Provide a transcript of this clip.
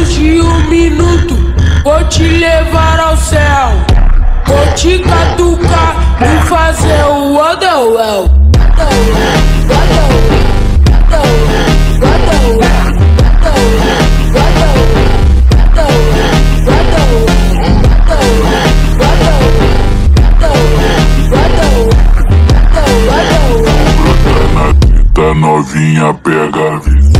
menos de um minuto vou te levar ao céu. Vou te catucar e fazer o Wonderwell. Tá novinha, pega a visão.